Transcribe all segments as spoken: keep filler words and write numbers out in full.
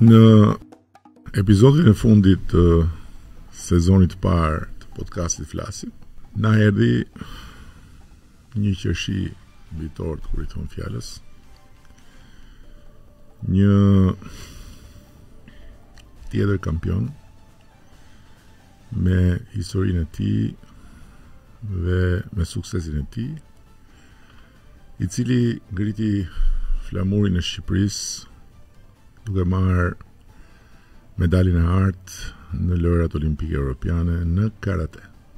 Në episodin e fundit të sezonit të parë të podcastit Flasim, na erdhi një qershi mbi tort kur i thon fjalës. Një tjetër kampion me historinë e tij dhe me suksesin e tij, i cili ngriti flamurin e Shqipërisë duke marrë medaljen e artë në lojrat olimpike europiane në karate.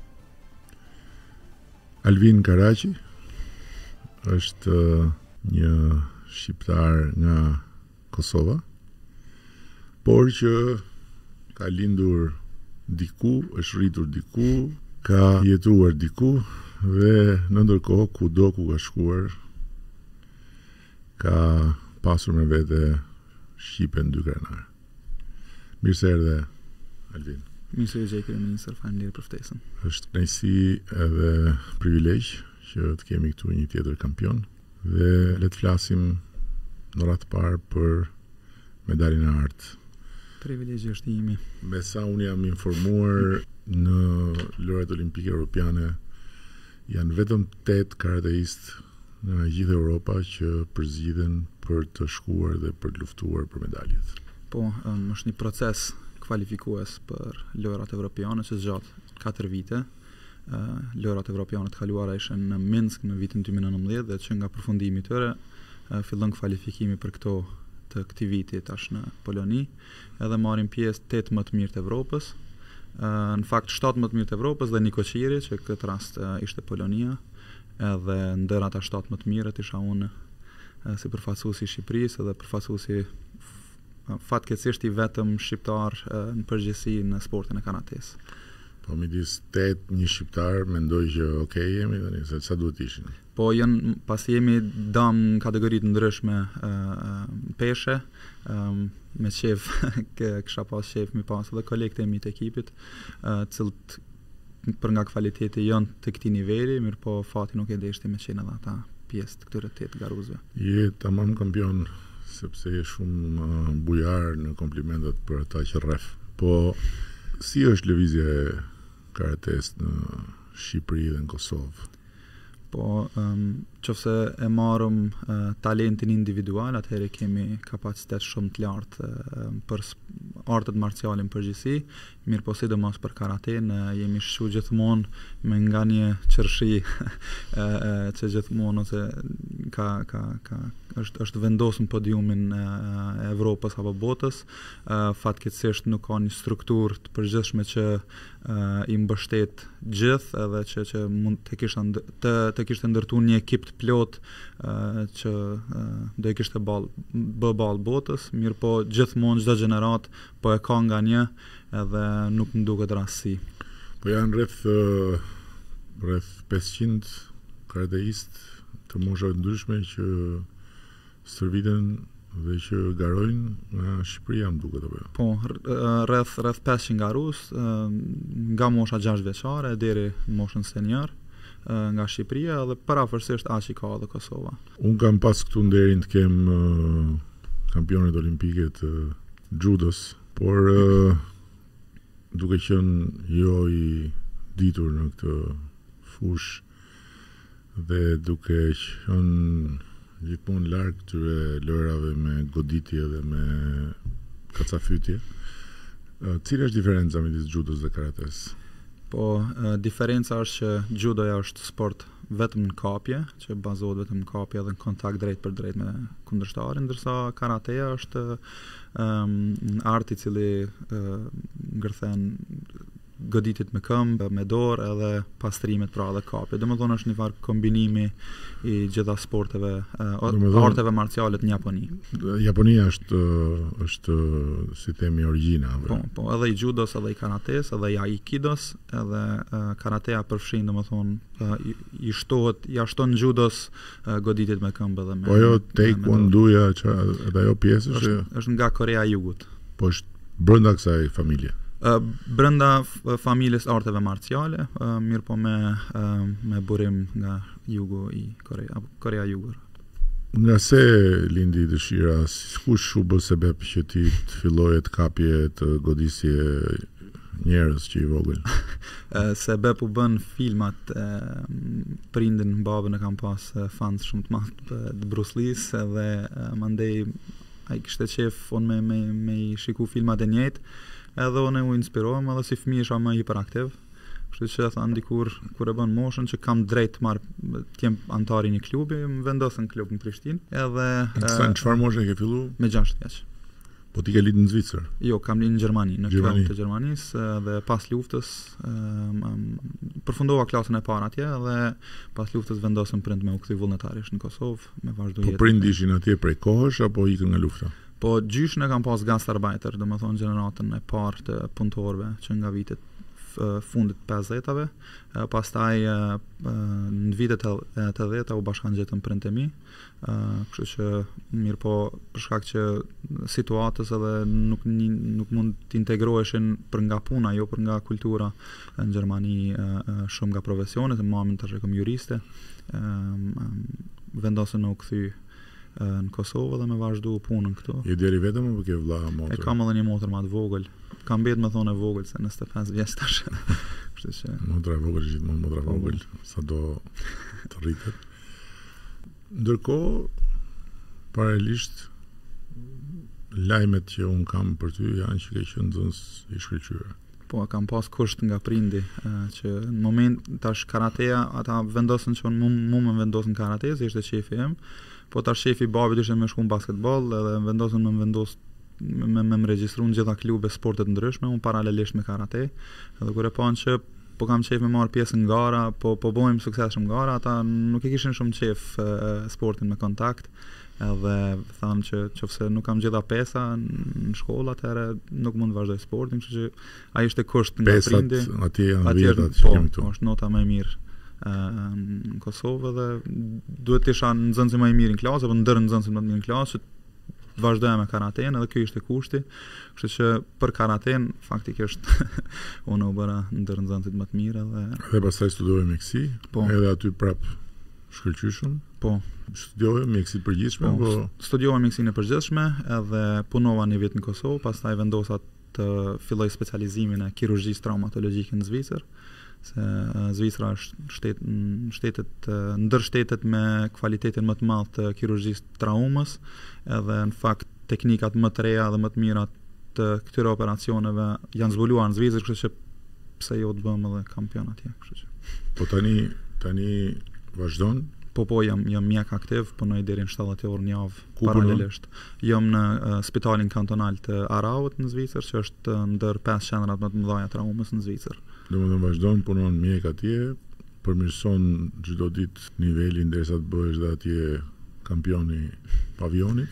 Alvin Karaçi është një shqiptar nga Kosova, por që ka lindur diku, është rritur diku, ka jetuar diku dhe në ndërkohë kudo ku ka shkuar ka pasur me vete Shqipen dy krenar. Mirë se erdhe, Alvin. Mirë se erdhe, Ministër, faleminderit për ftesën. Është kënaqësi edhe privilegj që të kemi këtu një tjetër kampion dhe le të flasim në radhë të parë për medaljen e artë. Privilegji është imi. Me sa unë jam informuar, në lojrat olimpike europiane janë vetëm tetë karateistë nga gjithë Europa që përzgjidhen për të shkuar dhe për të luftuar për medaljet. Po, um, është një proces kvalifikues për lojrat evropiane që zgjat katër vite. Uh, lojrat evropiane të kaluara ishin në Minsk në vitin dy mijë e nëntëmbëdhjetë dhe që nga përfundimi i tyre uh, fillon kvalifikimi për këto të këtij viti tash në Poloni, edhe marrin pjesë tetë më të mirë të Evropës. Uh, në fakt shtatë më të mirë të Evropës dhe Nikoqiri, që këtë rast uh, ishte Polonia, edhe ndër ata shtatë më të mirët isha unë uh, si përfaqësuesi i Shqipërisë dhe përfaqësuesi uh, fatkeqësisht i vetëm shqiptar uh, në përgjithësi në sportin e karates. Po midis tetë një shqiptar mendoj që okay jemi tani, se sa duhet ishin. Po janë pasi jemi dam në kategori të ndryshme uh, peshe, um, me shef kisha pas shef mi pas edhe kolegët e mi të ekipit, uh, cilët për nga kvaliteti janë të këtij niveli, mirë po fati nuk e deshti me qenë edhe ata pjesë të këtyre tetë garuzëve. Je tamam kampion, sepse je shumë uh, bujar në komplimentet për ata që rref. Po si është lëvizja e karates në Shqipëri dhe në Kosovë? Po, um, qofse e marrëm uh, talentin individual, atëherë kemi kapacitet shumë të lartë uh, për artet marciale në përgjithësi, mirë po sidomos për karaten, uh, jemi shqu gjithmonë me nga një qërshi uh, që gjithmonë ose ka, ka, ka, është, është vendosur në podiumin e uh, Evropës apo botës, uh, fatkeqësisht nuk ka një strukturë të përgjithshme që uh, i mbështet gjithë edhe që, që mund të kishte të, të kishte ndërtuar një ekip të plot uh, që uh, do i kishte ball bë ball botës, mirë po gjithmonë çdo gjenerat po e ka nga një edhe nuk më duket rastësi. Po janë rreth uh, rreth pesëqind karateistë të moshave ndryshme që stërviten dhe që garojnë nga Shqipëria, më duket apo jo? Po, rreth rreth pesëqind garus, nga mosha gjashtë vjeçare deri në moshën senior, nga Shqipëria dhe parafërsisht aq i ka edhe Kosova. Unë kam pas këtu nderin të kem uh, kampionet olimpike të judos, por uh, duke qenë jo i ditur në këtë fush dhe duke qenë gjithmonë larg këtyre lojrave me goditje dhe me kacafytje, uh, cila është diferenca midis judos dhe karates? Po, uh, diferenca është që judoja është sport vetëm në kapje, që bazohet vetëm në kapje dhe në kontakt drejt për drejt me kundërshtarin, ndërsa karateja është um, në art i cili uh, ngërthen goditit me këmbë, me dorë edhe pastrimet pra dhe kapje. Domethënë është një farë kombinimi i gjitha sporteve, uh, arteve marciale në Japoni. Japonia është është si themi origjina. Po, po, edhe i judos, edhe i karates, edhe i aikidos, edhe uh, karatea përfshin domethënë uh, i, i shtohet, ja shton judos uh, goditit me këmbë dhe me. Po jo taekwondoja, që edhe ajo pjesë është është nga Korea e Jugut. Po është brenda kësaj familje. Uh, brenda familjes arteve marciale, uh, mirë po me, uh, me burim nga jugu i Korea, Korea Jugur. Nga se lindi dëshira, kush u bë sebeb që ti të filloje të kapje të godisje njerëz që i vogël? Sebeb u bën filmat, e, prindin babën e kam pas fans shumë të madh të Bruce Lee's edhe mandej ai kishte qef unë me, me, me i shiku filmat e njëjtë, edhe unë u inspirohem edhe si fëmijë isha më hiperaktiv. Kështu që thanë dikur kur e bën moshën që kam drejt marr të jem antar i një klubi, më vendosën në klub në Prishtinë, edhe Sa në çfarë moshe ke fillu? Me gjashtë vjeç. Po ti ke lidhur në Zvicër? Jo, kam lidhur në Gjermani, në Gjermani. klub të Gjermanisë, dhe pas luftës um, um, përfundova klasën e parë atje dhe pas luftës vendosën prind me u kthy vullnetarisht në Kosovë, me vazhdu Po jetën. prindi ishin atje prej kohësh apo ikën nga lufta? Po gjyshën e kam pas gastarbeiter, domethënë gjeneratën e parë të punëtorëve që nga vitet fundit pesëdhetave, pastaj në vitet e tetëdhjetë u bashkangjetën prindë e mi, kështu që mirë po për shkak që situatës edhe nuk nuk mund të integroheshin për nga puna, jo për nga kultura në Gjermani, shumë nga profesionet, mamin tash e kam juriste, vendosën në u kthy në Kosovë dhe me vazhdu punën këtu. Je deri vetëm apo ke vëlla motor? E kam edhe një motor më të vogël. Kam mbet më thonë e vogël se njëzet e pesë vjeç tash. Kështu që motra e vogël gjithmonë motra e vogël, sado të rritet. Ndërkohë, paralelisht lajmet që un kam për ty janë që ke qenë nxënës i shkëlqyer. Po, kam pas kusht nga prindi, që në moment tash karateja, ata vendosën që unë mu më vendosën karate, se ishte shefi im, po tash shefi babit ishte me shku në basketball, edhe vendosën me vendos me me, me regjistru në gjitha klube sportet ndryshme, unë paralelisht me karate, edhe kur e panë që po kam qef me marr pjesë në gara, po po bojmë sukses shumë gara, ata nuk e kishin shumë qef e, sportin me kontakt, edhe thanë që qofse nuk kam gjitha pesa në shkollë, atëherë nuk mund të vazhdoj sportin, kështu që ai ishte kusht nga prindi. Pesat atje janë Atje vjetat që po, kemi këtu. është nota më e mirë në Kosovë dhe duhet të isha nxënësi më i mirë në klasë apo ndër nxënësit më të mirë në klasë, që të vazhdoja me karaten, edhe ky ishte kushti, kështu që për karaten faktikisht unë u bëra ndër nxënësit më të mirë dhe Dhe pastaj studiove mjeksi, po, edhe aty prap shkëlqyshëm. po, Studiove mjeksi përgjithshme po, apo studiova mjeksinë e përgjithshme edhe punova një vit në Kosovë, pastaj vendosa të filloj specializimin e kirurgjisë traumatologjike në Zvicër, se uh, Zvicra është shtet, shtetet, uh, ndër shtetet me kvalitetin më të madh të kirurgjisë traumës, edhe në fakt teknikat më të reja dhe më të mira të këtyre operacioneve janë zbuluar në Zvicër, kështu që pse jo të bëjmë edhe kampion atje, kështu që. Po tani tani vazhdon? Po po, jam jam mjek aktiv, punoj deri në shtatëdhjetë orë në javë Ku paralelisht. Jam në uh, spitalin kantonal të Araut në Zvicër, që është uh, ndër pesë qendrat më të mëdha traumës në Zvicër. Domethënë vazhdon, punon mjek atje, përmirëson çdo ditë nivelin derisa të bëhesh dhe atje kampioni pavionit.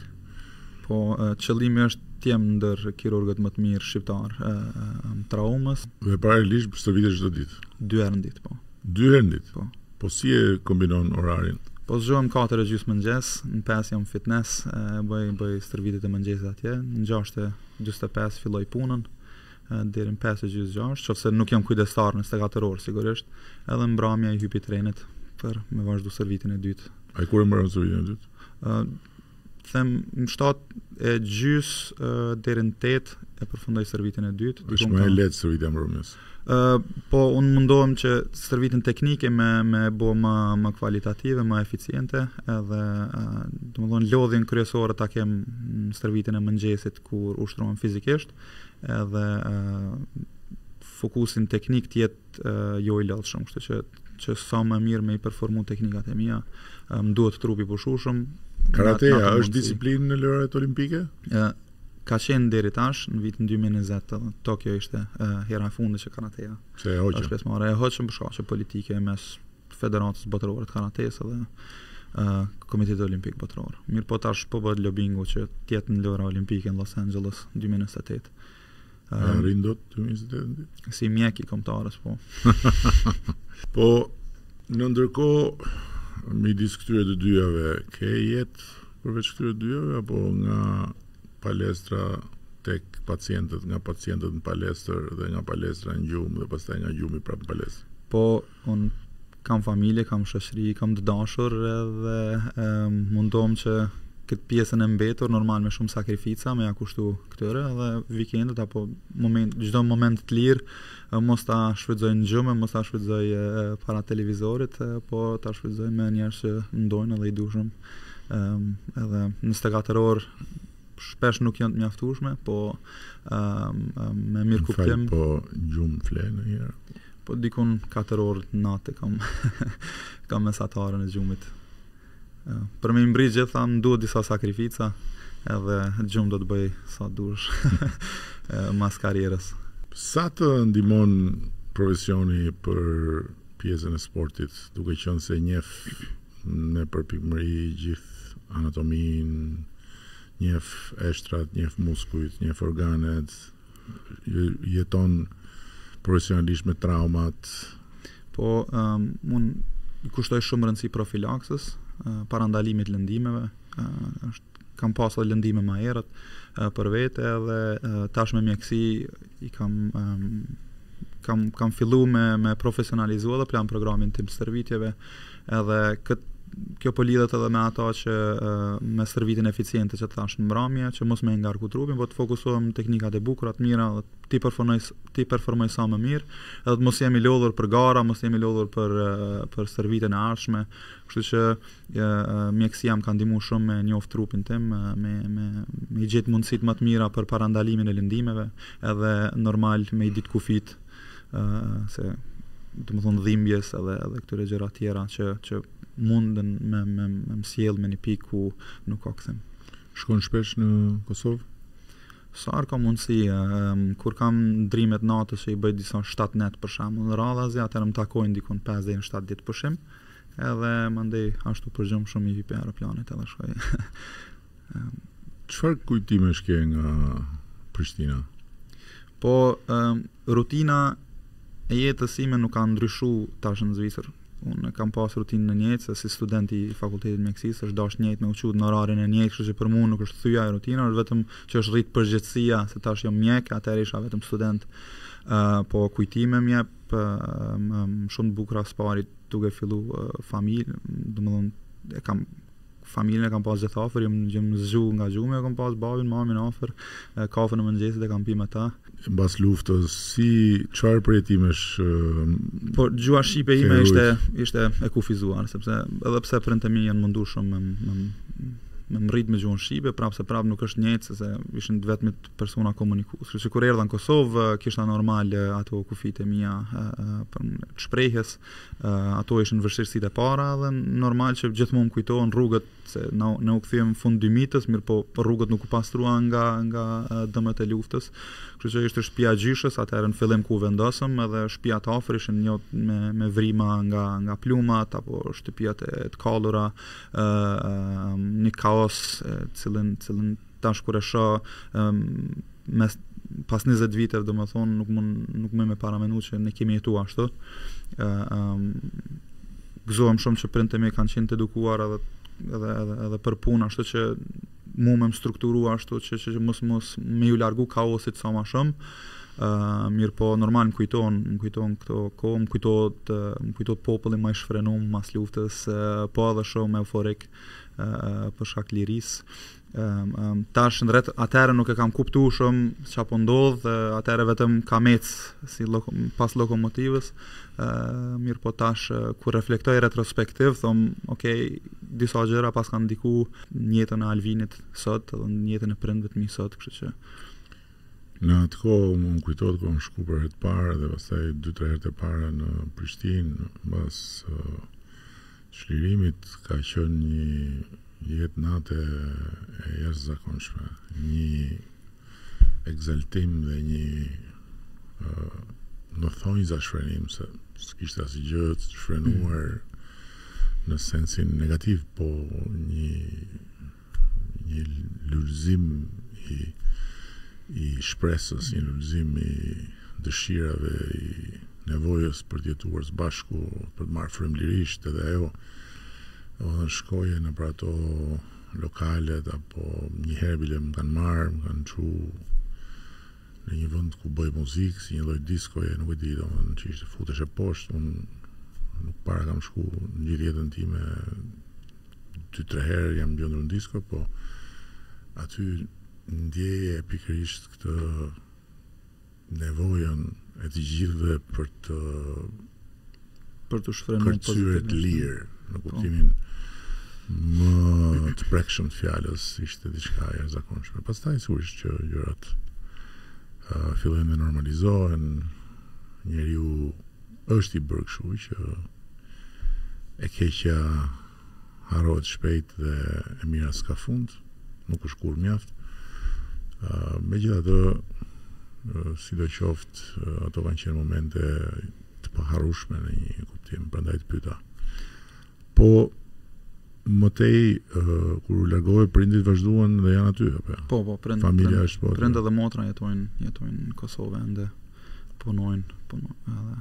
Po uh, qëllimi është të jem ndër kirurgët më të mirë shqiptar uh, traumës, Dhe paralelisht stërvitesh çdo ditë. dy herë në ditë, po. Dy herë në ditë. Po. Po si e kombinon orarin? Po zgjohem katër e gjysmë mëngjes, në pesë jam fitness, e, bëj bëj stërvitjet e mëngjesit atje, në gjashtë e gjysmë e pesë filloj punën, e, deri në pesë e gjysmë gjashtë, qofse nuk jam kujdestar në njëzet e katër orë sigurisht, edhe mbrëmja i hypi trenit për me vazhdu servitin e dytë. Ai kur e mbaron stërvitin e dytë? Uh, them në shtatë e gjys uh, deri në tetë e përfundoj servitin e dytë. Është më e lehtë stërvitja mbrëmjes. Uh, po unë mundohem që stërvitin teknike me me bo më më kualitative, më eficiente, edhe uh, domethënë lodhjen kryesore ta kem në stërvitin e mëngjesit kur ushtrohem fizikisht, edhe uh, fokusin teknik të jetë uh, jo i lodhshëm, kështu që që sa më mirë me i performu teknikat e mia, më um, duhet trupi pushueshëm. Karateja është disiplinë në lojrat olimpike? Uh, ka qenë deri tash në vitin dy mijë e njëzet, Tokyo ishte uh, hera e fundit që karateja. Se e hoqën. Është pjesëmarrje e hoqëm për shkaqe politike mes Federatës Botërore të Karates dhe uh, Komitetit Olimpik Botëror. Mirë po tash po bëhet lobingu që të jetë në lojra olimpike në Los Angeles dy mijë e njëzet e tetë. Uh, Rindot dy mijë e njëzet e tetë? Si mjek i kombëtarës, po. Po, në ndërkohë midis këtyre të dyjave, ke jetë përveç këtyre të dyjave apo nga palestra tek pacientët, nga pacientët në palestër dhe nga palestra në gjumë dhe pastaj nga gjumi prapë në palestër? Po, unë kam familje, kam shoqëri, kam të dashur edhe um, mundohem që këtë pjesën e mbetur normal me shumë sakrifica me ja kushtu këtyre edhe vikendet apo moment çdo moment të lirë mos ta shfrytëzoj në gjumë, mos ta shfrytëzoj para televizorit, po ta shfrytëzoj me njerëz që ndojnë edhe i dushëm. Um, edhe njëzet e katër orë shpesh nuk janë të mjaftueshme, po um, um, me mirë kuptim. Po gjumë fle në herë. Po dikun katër orë natë kam kam mesatarën e gjumit. Uh, për me mbri gjitha më duhet disa sakrifica edhe gjumë do të bëj sa dush mas karierës. Sa të ndihmon profesioni për pjesën e sportit, duke qenë se njeh në përpikmëri gjithë anatomin, njeh eshtrat, njeh muskujt, njeh organet, jeton profesionalisht me traumat. Po um, unë kushtoj shumë rëndësi profilaksës, uh, para ndalimit lëndimeve, uh, është, kam pasur lëndime më herët uh, për vete edhe uh, tash me mjekësi i kam um, kam kam filluar me me profesionalizuar dhe plan programin tim stërvitjeve edhe kët kjo po lidhet edhe me ato që uh, me stërvitjen eficiente që thash në mbrëmje, që mos më ngarku trupin, po të fokusohem në teknikat e bukura të mira, ti performoj ti performoj sa më mirë, edhe të mos jemi lodhur për gara, mos jemi lodhur për uh, për stërvitjen e ardhshme. Kështu që uh, mjekësia më ka ndihmuar shumë me njoft trupin tim, uh, me me me gjetë mundësitë më të mira për parandalimin e lëndimeve, edhe normal me i ditë kufit, uh, se do të thonë dhimbjes edhe edhe këtyre gjëra tjera që që mundën me me me mësjell me një pikë ku nuk ka kthim. Shkon shpesh në Kosovë? Sa ka mundësi, um, kur kam ndrimet natës që i bëj disa shtat net për shembull në radhazi, atëherë më takojnë dikon pesë deri në shtat ditë pushim, edhe mandej ashtu përgjum shumë i vi pe aeroplanit edhe shkoj. Çfarë um, kujtimesh ke nga Prishtina? Po um, rutina e jetës sime nuk ka ndryshuar tash në Zvicër. Unë kam pas rutinë në njëjtë, se si student i fakultetit mjekësisë është dash njëjtë me u qut në orarin e njëjtë, kështu që për mua nuk është thyja e rutina, është vetëm që është rrit përgjegjësia, se tash jam mjek, atëherë isha vetëm student. Uh, po kujtime më jep uh, shumë të bukura spari duke filluar uh, familje, domethënë e kam familjen e kam pas gjithë afër, jam jam zgju nga gjumë, kam pas babin, mamin afër, uh, kafën në mëngjesit e kam pi me ta. Mbas luftës, si çfarë përjetimesh? Uh, po gjua shqipe ime ishte ishte e kufizuar, sepse edhe pse prindët e mi janë munduar shumë me me me mrit me gjuhën shqipe, prapë se prapë nuk është njëjtë, se ishin të vetmit persona komunikues. Kështu që kur erdha në Kosovë, kishte normal ato kufit e mia për shprehjes, ato ishin vështirësitë e para dhe normal që gjithmonë më kujtohen rrugët, se na ne u kthyem fund dymitës, mirë po rrugët nuk u pastruan nga nga dëmet e luftës. Kështu që ishte shtëpia e gjyshës, atëherë në fillim ku vendosëm, edhe shtëpia të afër ishin një me me vrima nga nga plumat apo shtëpiat e të kallura, ë uh, një kaos e cilën cilën tash kur e shoh um, mes pas njëzet viteve, domethënë nuk mund nuk më me paramenu që ne kemi jetuar ashtu. ë uh, um, gëzohem shumë që prindët e mi kanë qenë të edukuar edhe edhe edhe, edhe për punë, ashtu që mu me më strukturua ashtu që, që, që mos mos me ju largu kaosit sa më shumë. Uh, mirë po normal më kujton, më kujton këto kohë, më kujtohet uh, më kujtohet populli më i shfrenuar mas luftës, uh, po edhe shumë euforik uh, për shkak lirisë. Um, um, tash ndret atëherë nuk e kam kuptuar shumë çfarë po ndodh, uh, atëherë vetëm kam ec si loko, pas lokomotivës. Uh, mirë po tash uh, kur reflektoj retrospektiv thom, okay, disa gjëra pas kanë ndikuar në jetën e Alvinit sot edhe në jetën e prindëve të mi sot, kështu që në atë kohë më kujtohet kur më shku për herë të parë dhe pastaj dy tre herë të para në Prishtinë, mbas uh, çlirimit ka qenë një jetë natë e jashtëzakonshme, një egzaltim dhe një uh, në thonjza shfrenim, se s'kishte asgjë të shfrenuar në sensin negativ, po një një lulëzim i i shpresës, një lulëzim i dëshirave, i nevojës për të jetuar së bashku, për të marrë frymëlirisht edhe ajo. Edhe shkoje në për ato lokalet, apo një herë bile më kanë marrë, më kanë çu në një vend ku bëj muzikë, si një lloj diskoje, nuk e di, domethënë që ishte futesh e poshtë, unë nuk para kam shku në gjithë jetën time dy tre herë jam gjendur në disko, po aty ndjeje pikërisht këtë nevojën e të gjithëve për të për të shfrenuar kërcyer të lirë, në kuptimin më të prekshëm të fjalës, ishte diçka e jashtëzakonshme. Pastaj sigurisht që gjërat uh, fillojnë të normalizohen, njeriu është i bërë kështu që e keqja harrohet shpejt dhe e mira s'ka fund, nuk është kur mjaft. Uh, Megjithatë, uh, sidoqoftë, uh, ato kanë qenë momente të paharrueshme në një kuptim, prandaj të pyeta. Po mëtej uh, kur u largove prindit vazhduan dhe janë aty apo? Po, po, prind. Familja prind, është po. Prind dhe motra jetojnë, jetojnë në Kosovë ende punojnë, punojnë edhe.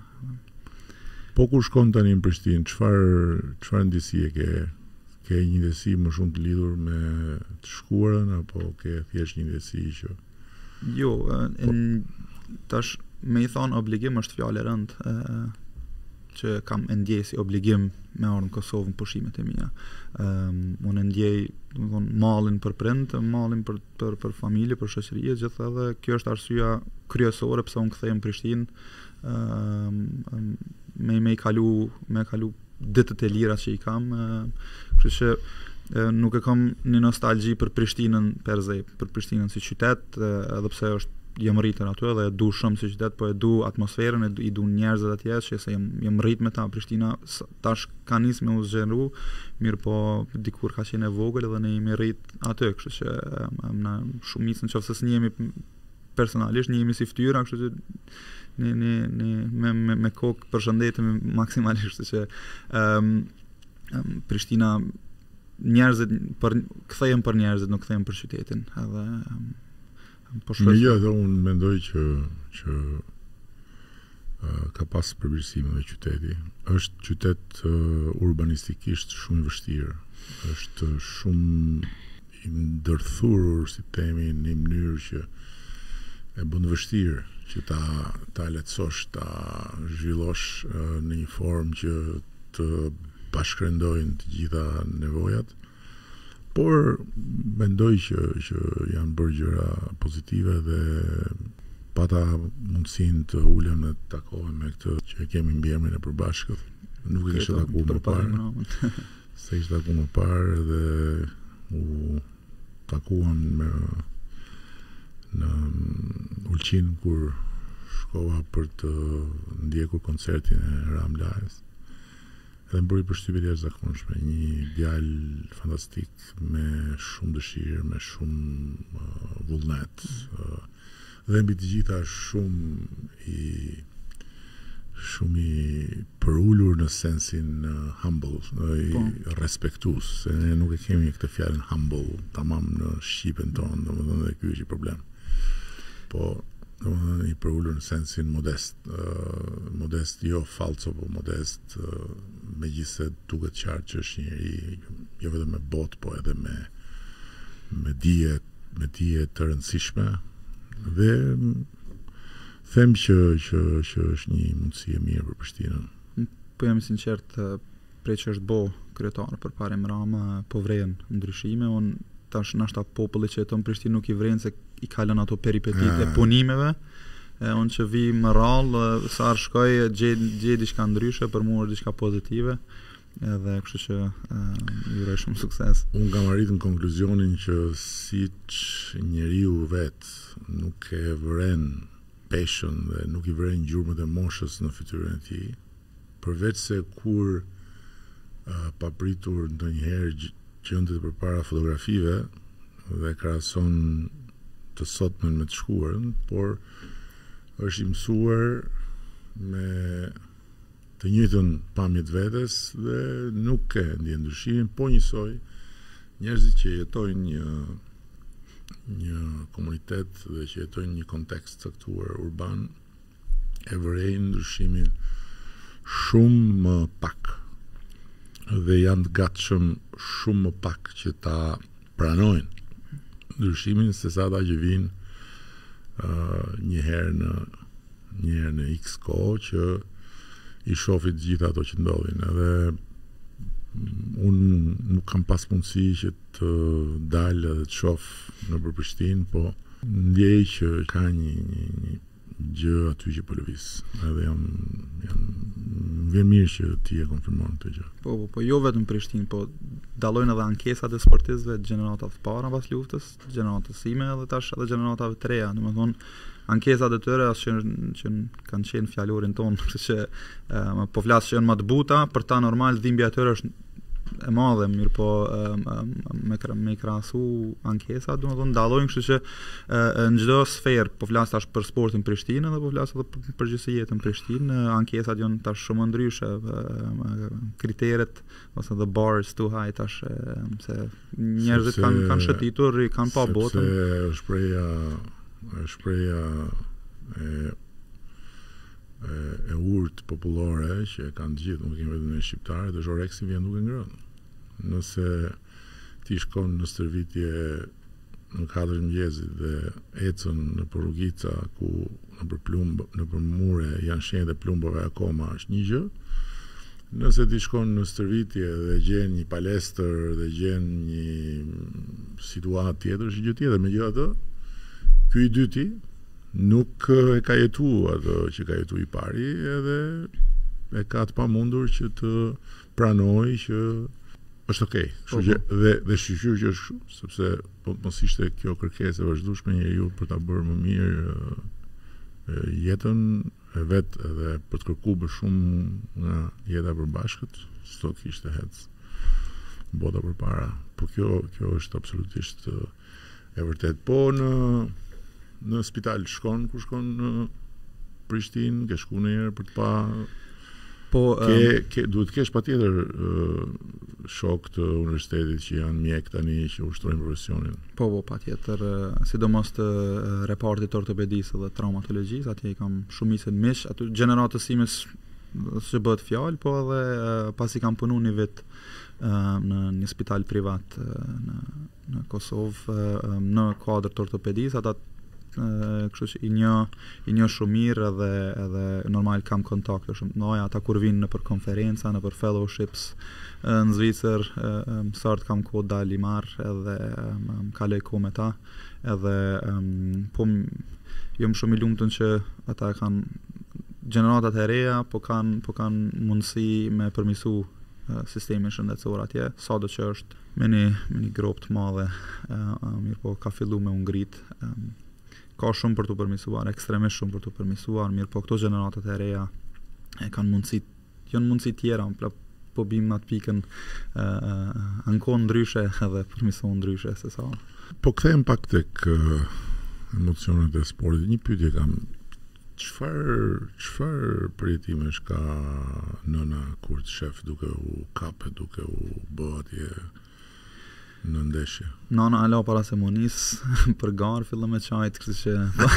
Po kur shkon tani në Prishtinë, çfarë çfarë ndjesie ke? Ke një ndjesi më shumë të lidhur me të shkuarën apo ke thjesht një ndjesi që Jo, në tash me i thonë obligim është fjalë e rëndë, që kam e ndjej si obligim me ardhur në Kosovë në pushimet e mia. Um, unë ndjej, domethënë, mallin për prind, mallin për për për familje, për shoqëri, gjithë edhe kjo është arsyeja kryesore pse unë kthej në Prishtinë, um, um, me me i kalu me kalu ditët e lira që i kam, uh, kështu që uh, nuk e kam një nostalgji për Prishtinën per se, për Prishtinën si qytet, uh, edhe pse është jam rritur aty dhe e du shumë si qytet, po e du atmosferën, e du, i du njerëzit atje, që se jam, jam rrit me ta. Prishtina tash ka nis me u zgjeru, mirë po dikur ka qenë e vogël dhe ne jemi rrit aty, kështu që um, na shumicën nëse s'njemi personalisht, ne jemi si fytyra, kështu që ne ne ne me me, me kokë përshëndetemi maksimalisht, kështu që um, um, Prishtina njerëzit për kthehen për njerëzit, nuk kthehen për qytetin, edhe um, po shpresoj. Jo, do unë mendoj që që uh, ka pas përmirësime dhe qyteti. Është qytet uh, urbanistikisht shumë i vështirë. Është shumë i ndërthurur, si themi, në një mënyrë që e bën vështirë që ta ta lehtësosh, ta zhvillosh uh, në një formë që të bashkërendojnë të gjitha nevojat. Por mendoj që që janë bërë gjëra pozitive dhe pata mundësinë të ulem dhe të takohem me këtë që kemi mbiemrin e përbashkët. Nuk e kisha takuar më parë. Se ishte takuar më parë dhe u takuam me në Ulqin kur shkova për të ndjekur koncertin e Ramlajës. Dhe më bëri përshtypje të jashtëzakonshme, një djalë fantastik me shumë dëshirë, me shumë uh, vullnet, uh, dhe mbi të gjitha shumë i shumë i përulur në sensin uh, humble, uh, i respektues, se ne nuk e kemi këtë fjalën humble tamam në shqipen tonë, domethënë dhe ky është i problem. Po domethënë i përulur në sensin modest, uh, modest jo falso, po modest, uh, megjithëse duket qartë që është njëri jo vetëm me botë, po edhe me me dije, me dije të rëndësishme, dhe them që që që është një mundësi e mirë për Prishtinën. Po jam i sinqert, prej që është bo kryetar përpara Rama, po vren ndryshime. Unë tash nashta populli që jeton në Prishtinë nuk i vren se i kalon ato peripetit e punimeve. E, unë që vi më rallë, sa shkoj, gjej diçka ndryshe, për mua është diçka pozitive, edhe kështu që ju uroj shumë sukses. Unë kam arritur në konkluzionin që siç njeriu vet nuk e vren peshën dhe nuk i vren gjurmët e moshës në fytyrën e tij, përveç se kur uh, papritur ndonjëherë gjendet përpara fotografive dhe krahason të sotmen me të shkuarën, por është i mësuar me të njëjtën pamje të vetes dhe nuk e ndjen ndryshimin, po njësoj njerëzit që jetojnë një një komunitet dhe që jetojnë një kontekst caktuar urban e vërejnë ndryshimin shumë më pak dhe janë të gatshëm shumë më pak që ta pranojnë ndryshimin se sa ata që vinë uh, një herë në një herë në X kohë që i shohit gjitha ato që ndodhin, edhe unë nuk kam pas mundësi që të dalë edhe të shoh nëpër Prishtinë, po ndjej që ka një, një, një gjë aty që po lëviz. Edhe jam jam vjen mirë që ti e konfirmon këtë gjë. Po, po, po jo vetëm Prishtinë, po dallojnë edhe ankesat e sportistëve, gjeneratave të para pas luftës, gjeneratave sime edhe tash edhe gjeneratave të reja, domethënë ankesat e tyre as që, që kanë qenë fjalorin tonë, kështu që e, po flas që janë më të buta, për ta normal dhimbja e tyre është e madhe, mirë po e, me, me krahasu ankesat, domethënë dallojnë, kështu që e, në çdo sferë, po flas tash për sportin Prishtinë dhe po flas edhe për përgjithësi jetën Prishtinë, ankesat janë tash shumë ndryshe, kriteret ose the bar is too high tash, e, se njerëzit kanë kanë shëtitur, kanë pa botën. Sepse shpreha shpreha e e, e urt popullore që kanë të gjithë, nuk kemi vetëm në shqiptarët, është oreksi vjen duke ngrënë. Nëse ti shkon në stërvitje në katër mëngjesit dhe ecën në rrugica ku në për plumbë, në për mure janë shenjat e plumbave akoma, është një gjë. Nëse ti shkon në stërvitje dhe gjen një palestër dhe gjen një situatë tjetër, është një gjë tjetër. Megjithatë, ky i dyti nuk e ka jetu ato që ka jetu i pari, edhe e ka të pamundur që të pranoj që është okay. Kështu që dhe dhe shqyr që është, sepse po mos ishte kjo kërkesë e vazhdueshme njeriu për ta bërë më mirë e, jetën e vet edhe për të kërkuar më shumë nga jeta e përbashkët, s'do kishte hec bota përpara. Po kjo kjo është absolutisht e vërtet. Po në në spital shkon, kur shkon në Prishtinë, ke shku ndonjëherë për të pa po ke, ke duhet të kesh patjetër uh, shok të universitetit që janë mjek tani që ushtrojnë profesionin. Po, po, patjetër, sidomos të repartit ortopedisë dhe traumatologjisë, atje i kam shumicën mish, aty gjeneratës sime që bëhet fjalë, po edhe pasi kam punu një vit në një spital privat në, në Kosovë, në kuadër të ortopedisë, ata kështu që i një i një shumë mirë edhe edhe normal kam kontakte shumë noja, ata kur vinë në për konferenca, në për fellowships në Zvicër, sart kam kohë dal i marr edhe më kaloj kohë me ta, edhe po jam shumë i lumtur që ata kanë gjeneratat e reja, po kanë po kanë mundësi me përmirësu sistemin shëndetësor atje, sado që është me një me një grop të madhe, mirë po ka fillu me u ngrit. Ka shumë për të përmirësuar, ekstremisht shumë për të përmirësuar, mirë po këto gjeneratat e reja e kanë mundësi, janë mundësi tjera, po bim në atë pikën uh, ankon ndryshe edhe përmirësohen ndryshe se sa. Po kthehem pak tek uh, emocionet e sportit. Një pyetje kam. Çfarë çfarë përjetimesh ka nëna kur të shef duke u kape, duke u bë atje në ndeshje? Nana ala para se monis për garë fillon me çajt, kështu që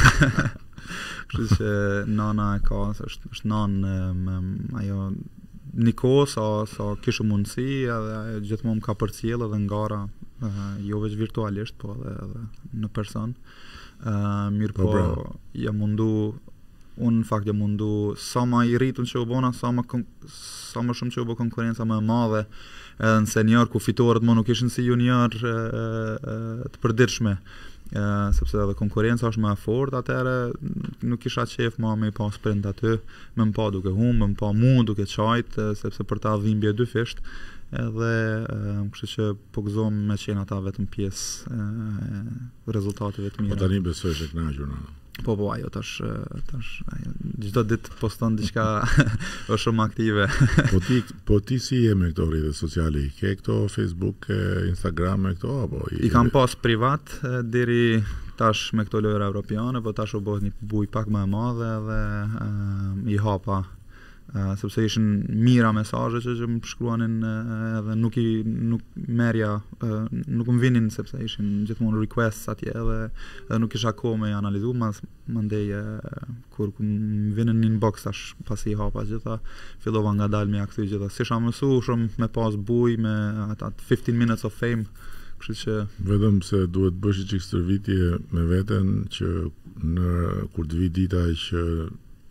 kështu që nana e ka, është është nanë ajo Niko sa sa kishte mundësi, edhe ajo gjithmonë ka përcjell edhe ngara, jo vetëm virtualisht, po edhe, edhe në person. Uh, mirë po, po ja mundu unë në fakt jam mundu sa ma i rritun që u bona, sa ma, sa ma shumë që u bo konkurenca më e madhe edhe në senior, ku fitoret më nuk ishin si junior e, e, të përdirshme, e, sepse edhe konkurenca është më e fortë, atëherë nuk isha qef ma me i pa sprint aty, me më pa duke hum, me më pa mu duke qajt, sepse për ta dhimbje dy fisht, edhe kështu që po gëzom me qenë ata vetëm pjesë rezultateve të mira. Po tani besoj se kënaqur na. Po po, ajo tash tash ajo çdo ditë poston diçka është shumë aktive. Po ti po ti si je me këto rrjete sociale? Ke këto Facebook, Instagram me këto apo i, I kam pas privat deri tash me këto lojra europiane, po tash u bë një buj pak më e madhe dhe uh, i hapa Uh, sepse ishin mira mesazhe që, që më shkruanin uh, edhe nuk i nuk merja uh, nuk më vinin sepse ishin gjithmonë requests atje edhe, edhe nuk isha kohë me analizu, mas mandej uh, kur më vinin në inbox tash pasi i hapa gjitha, fillova nga dalë me ja kthy gjitha. S'isha mësu shumë me pas buj me atë fifteen minutes of fame. Kështu që vetëm se duhet bësh çik stërvitje me veten që në kur të vi dita që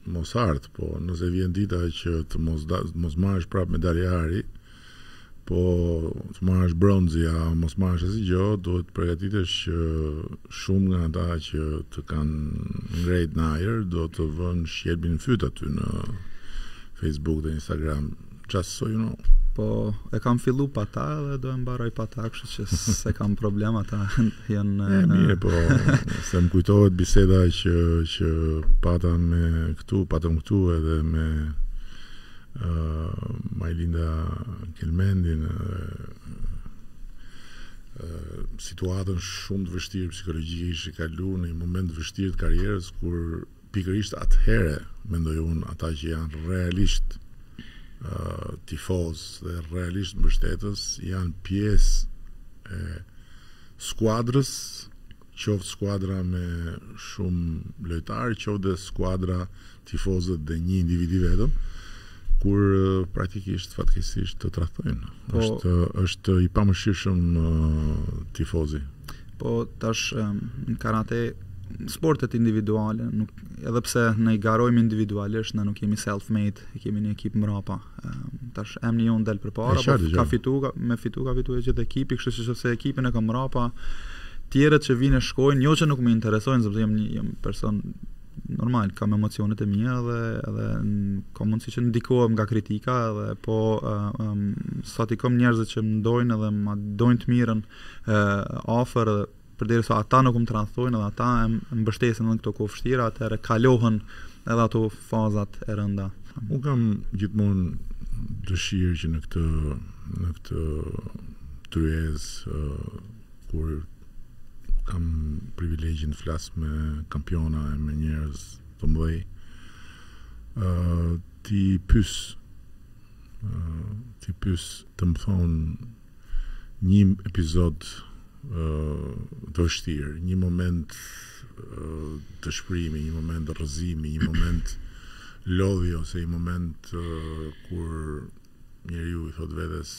mos art, po nëse vjen dita që të mos da, mos marrësh prap medaljari, po të marrësh bronzi, a mos marrësh asnjë gjë, duhet të përgatitesh që shumë nga ata që të kanë ngrejt në ajër do të vënë shjelbin fyt aty në Facebook dhe Instagram, just so you know. Po e kam fillu pa ta dhe do e mbaroj pa ta, kështu që se kam problem, ata janë... E mirë, po se më kujtohet biseda që, që pata me këtu, patëm këtu edhe me uh, Majlinda Kelmendin, uh, uh, situatën shumë të vështirë psikologjikisht që kalu në një moment të vështirë të karrierës, kur pikërisht atëhere, mendoj unë, ata që janë realisht Uh, tifoz dhe realisht mbështetës janë pjesë e skuadrës, qoftë skuadra me shumë lojtarë, qoftë dhe skuadra tifozët dhe një individi vetëm, kur uh, praktikisht fatkeqësisht të trajtojnë. Po, është është i pamëshirshëm uh, tifozi. Po tash um, në karate sportet individuale, nuk, edhe pse ne i garojmë individualisht, ne nuk jemi self-made, kemi një ekip mrapa. Um, tash emri jon del përpara, po ka fitu, me fitu ka fitu e gjithë ekipi, kështu që nëse ekipin e ka mrapa, tjerët që vinë shkojnë, jo që nuk më interesojnë, sepse jam një jam person normal, kam emocionet e mia dhe edhe ka mundësi që ndikohem nga kritika, edhe po uh, um, sa ti kam njerëz që më ndojnë edhe ma dojnë të mirën uh, afër, përderisa ata nuk më transthojnë edhe ata më mbështesin në këto kohë vështira, atëherë kalohen edhe ato fazat e rënda. Unë kam gjithmonë dëshirë që në këtë në këtë tryez uh, kur kam privilegjin të flas me kampiona e me njerëz të mëdhej, uh, ti pyes uh, ti pyes të më thonë një epizod Uh, të vështirë, një moment uh, të shprimi, një moment të rrëzimi, një moment lodhi ose një moment uh, kur njeriu i thot vetes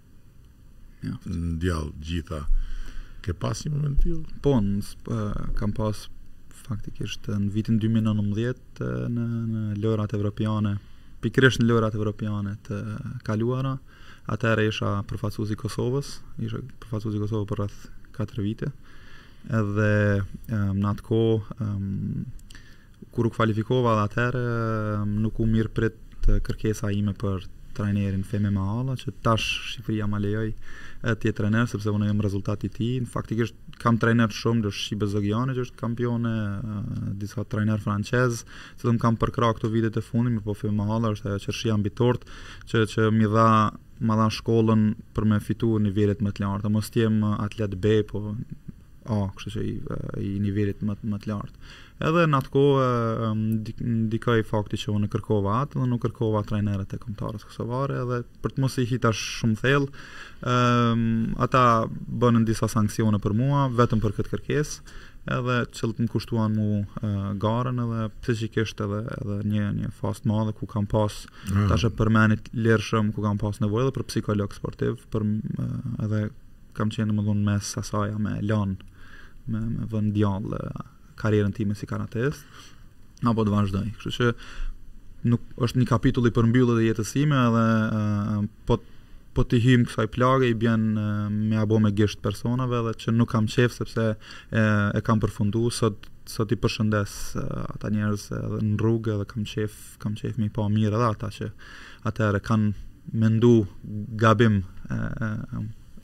ja, ndjall gjitha. Ke pas një moment tillë? Po, uh, kam pas faktikisht në vitin dy mijë e nëntëmbëdhjetë uh, në, në lojrat evropiane, pikërisht në lojrat evropiane të kaluara. Atëherë isha përfaqësues i Kosovës, isha përfaqësues i Kosovës për rreth katër vite. Edhe um, në atë kohë um, kur u kvalifikova atëherë um, nuk u mirë prit kërkesa ime për trajnerin Femi Maalla, që tash Shqipëria ma lejoj të jetë trajner sepse unë jam rezultati i tij. Faktikisht kam trajner shumë, është Shibe Zogiani që është kampione, uh, disa trajner francez, që më kam përkrah këto vitet e fundit, por Femi Maalla është ajo qershia mbi tort që që më dha ma dha shkollën për me fitu nivelet më të larta, mos t'jem atlet B, po A, kështu që i, i nivelet më, më të lartë. Edhe në atë kohë ndikoi fakti që unë kërkova atë dhe nuk kërkova trajnerët e kombëtarës kosovare, edhe për të mos i hitash shumë thellë, um, ata bënën disa sanksione për mua, vetëm për këtë kërkesë, edhe cilët më kushtuan mu uh, garën edhe psikikisht edhe, edhe një, një fast madhe ku kam pas mm. tash e përmenit lirshëm, ku kam pas nevojë edhe për psikolog sportiv, për, uh, edhe kam qenë më dhunë mes asaja me lanë, me, me vënd djallë uh, karierën time si karatist, apo të vazhdoj. Kështu që nuk është një kapitull i përmbyllur dhe jetës time edhe uh, po po të hym kësaj plage i bjen uh, me abo me gisht personave dhe që nuk kam qef sepse e, e kam përfundu sot, sot i përshëndes uh, ata njerëz edhe në rrugë dhe kam qef, kam qef me i pa mirë edhe ata që atëherë kanë mendu gabim uh, uh,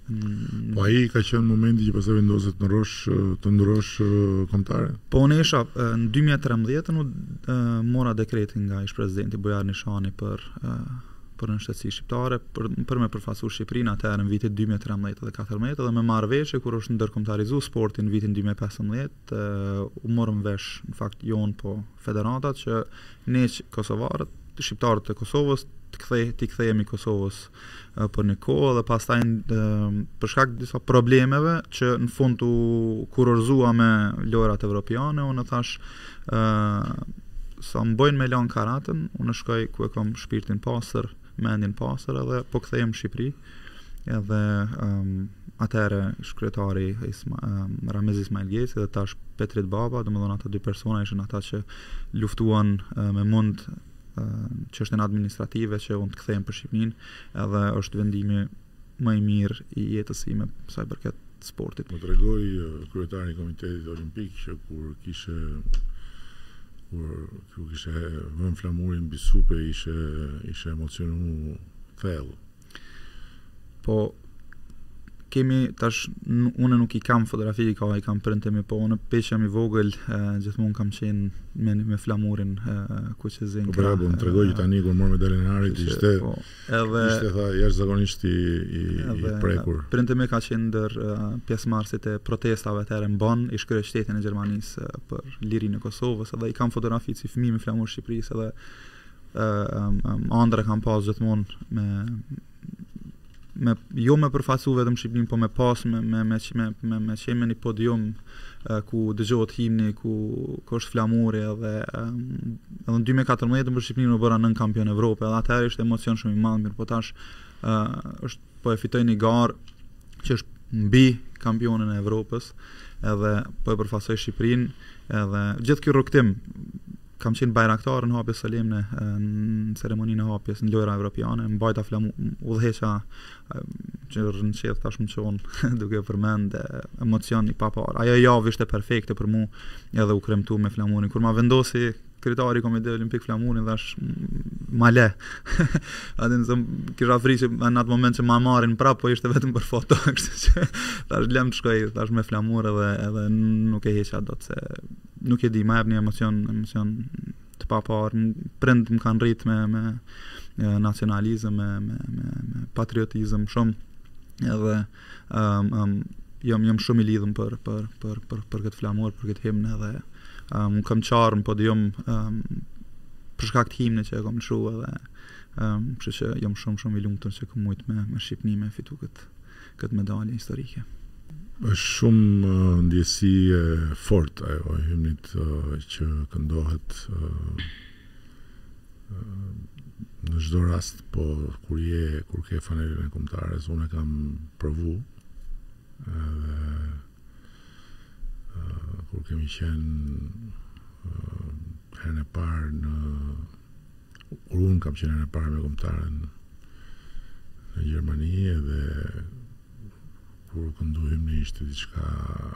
Po ai ka qenë momenti që pastaj vendoset në rosh të ndrosh kombëtare. Po unë isha në dy mijë e tridhjetë unë uh, mora dekretin nga ish presidenti Bujar Nishani për uh, për në shtetësi shqiptare për për me përfaqësuar Shqipërinë atëherë në vitet dy mijë e tridhjetë dhe katërmbëdhjetë dhe me marrë veshje kur është ndërkombëtarizu sporti në vitin dy mijë e pesëmbëdhjetë uh, u morëm vesh në fakt jon po federatat që ne kosovarët, shqiptarët e Kosovës të kthej të kthehemi Kosovës uh, për një kohë dhe pastaj uh, për shkak të disa problemeve që në fund u kurorëzua me lojrat evropiane, unë thash uh, sa më bojnë me lanë karatën, unë shkoj ku e kam shpirtin pastër, mendin pastër edhe po kthehem në Shqipëri edhe um, atëherë kryetari Isma, um, Ramez Ismail Gjeci dhe tash Petrit Baba, domethënë ata dy persona ishin ata që luftuan uh, me mund uh, çështjen administrative që unë të kthehem për Shqipërinë, edhe është vendimi më i mirë i jetës ime sa i përket sportit. Më tregoi uh, kryetari i Komitetit Olimpik që kur kishe kur, kur kishe vënë flamurin mbi supe ishe ishe emocionu thellë. Po kemi tash unë nuk i kam fotografi, ka i kam printimi, po unë peq jam i vogël, uh, gjithmonë kam qenë me me flamurin uh, ku që zin. Po bravo, më tregoi që tani kur mor medaljen e Harit ishte po, edhe ishte tha jashtëzakonisht i, i, i prekur. Printimi ka qenë ndër uh, pjesëmarrësit e protestave atëherë në Bonn, i shkroi shtetin e Gjermanisë uh, për lirinë e Kosovës, edhe i kam fotografi si fëmijë me flamur Shqipërisë, edhe uh, um, um, ëndra kam pas gjithmonë me me jo me përfacu vetëm Shqipërinë, po me pas me me me me me, me qenë në podium uh, ku dëgohet himni, ku ku është flamuri, edhe um, edhe në dy mijë e katërmbëdhjetë për Shqipërinë u bëra nën kampion Evropë, edhe atëherë ishte emocion shumë i madh, mirë po tash uh, është po e fitoj një garë që është mbi kampionin e Evropës, edhe po e përfaqësoj Shqipërinë, edhe gjithë ky rrugtim kam qenë bajraktar në hapjes solemne në ceremoninë e hapjes në lojra evropiane, mbajta flamu udhëheqa që rënqedh tash më qonë duke përmend emocion i papar. Ajo javë ishte perfekte për mu, edhe u kremtu me flamurin. Kur ma vendosi kryetari i Komitetit Olimpik flamurin, thash ma le. Atë nëse kisha frikë që në atë moment që ma marrin prap, po ishte vetëm për foto, kështu që tash lem të shkoj tash me flamur, edhe edhe nuk e heqa dot, se nuk e di, ma jep një emocion, emocion të papar, prind më kanë rrit me, me nacionalizëm, me, me, me, me patriotizëm shumë, edhe um, um, jam, jam shumë i lidhëm për, për, për, për, për këtë flamur, për këtë himnë, edhe um, kam qarë në podium um, për shkak të himnit që e kam lëshu, edhe um, kështu që jam shumë shumë i lumtur që kam mujt me, me Shqipëni me fitu këtë, këtë medalje historike. Është shumë uh, ndjesi e fort ajo e himnit uh, që këndohet uh, uh, në çdo rast, po kur je kur ke fanelën e kombëtares, unë e kam provu, edhe uh, kur kemi qenë uh, herën e parë në kur unë kam qenë herën e parë me kombëtaren në Gjermani, edhe kur këndu himni ishte diçka